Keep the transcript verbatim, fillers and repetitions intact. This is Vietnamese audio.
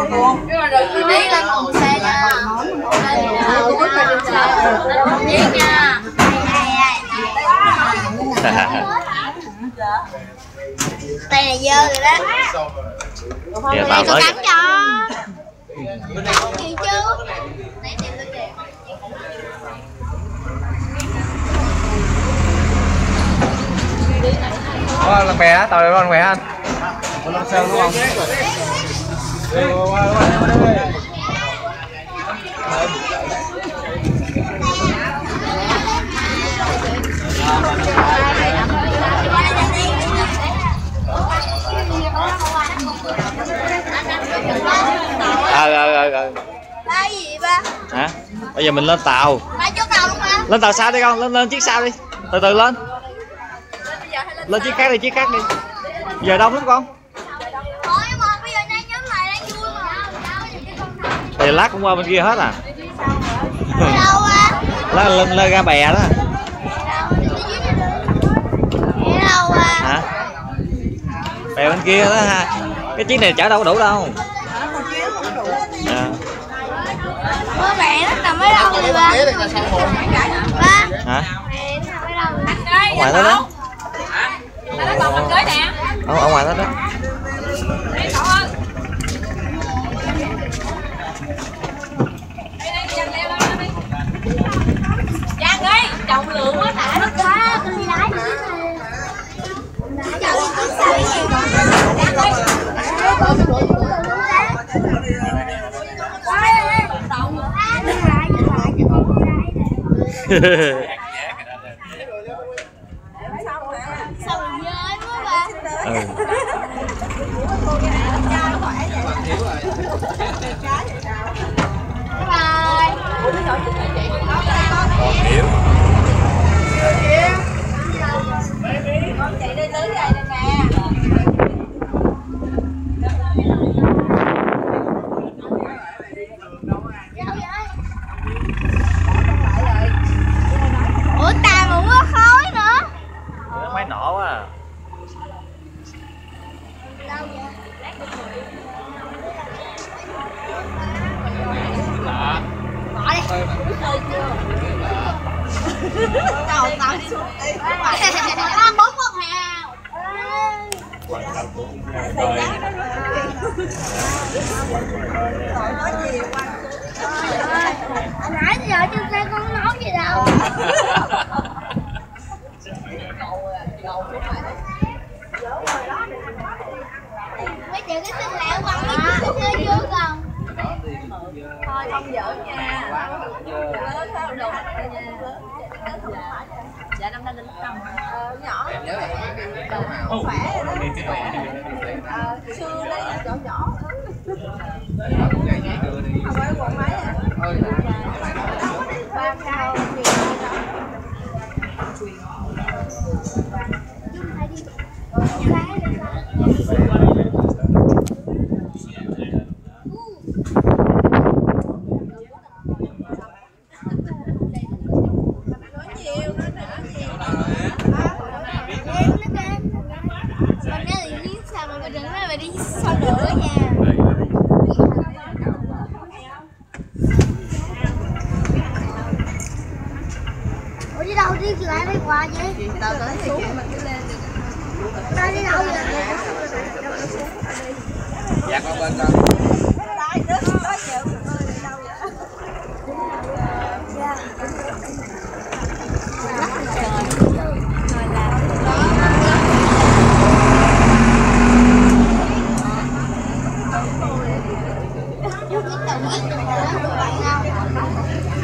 Đi lên cùng xe nha. Lên nha. Tay này dơ rồi đó. Giờ tao tới. Cắn cho. Không gì chứ. Có lần bè á, tàu này có lần bè anh. Có lần sao đúng không? Ờ ờ ờ ờ. Ba gì ba? Hả? Bây giờ mình lên tàu. Ba chỗ tàu luôn hả? Lên tàu sao đi con? Lên lên chiếc sau đi. Từ từ lên. Lên chiếc khác đi, chiếc khác đi. Giờ đông lắm con. Thôi mà bây giờ nhanh nhóm lại đang vui mà. Thì lát cũng qua bên kia hết à. Đâu á? Lát lên lên ra bè đó. Đâu à? Hả? Bè bên kia đó ha. Cái chiếc này chở đâu có đủ đâu. À. Bố mẹ nó nằm ở đâu vậy ba? Ba. Hả? Mẹ nó nằm ở đâu? Ở ngoài đó đó. Nó còn mình cưới nè. Ở, ở ngoài đó đó. Đây cậu ơi. Đây đây Giang leo lên đi. Giang ơi, trọng lượng quá tả nó Ba, con đi lái nữa. Chồng con sao vậy? Giang ơi. Sao mình dơi quá ba? Ừ. Bye. Hiểu. con chạy đi tứ đây nè. Ủa tà mà có khói nữa. Máy nổ quá à. Đâu vậy? Bỏ đi. Trời tao xuống đi. Ba bốn con hào. Hồi nãy giờ trên xe con nói gì đâu. Mấy chuyện cái xinh lẹo bằng mấy chuyện xinh lẹo chưa còn. Thôi không giỡn nha. Lớn sao đồ dạ năm nay đến tầm nhỏ khỏe rồi đó. Xưa đây nhỏ nhỏ không phải quần máy à. Ba cao Ủa đi đâu đi lại đi qua vậy? tao tới thì chị mình cứ lên đi. Tao đi đâu vậy? Dạ con bên con. Đây đứng có chịu ơi đi đâu vậy? Dạ. Hãy subscribe cho kênh Ghiền Mì Gõ để không bỏ lỡ những video hấp dẫn.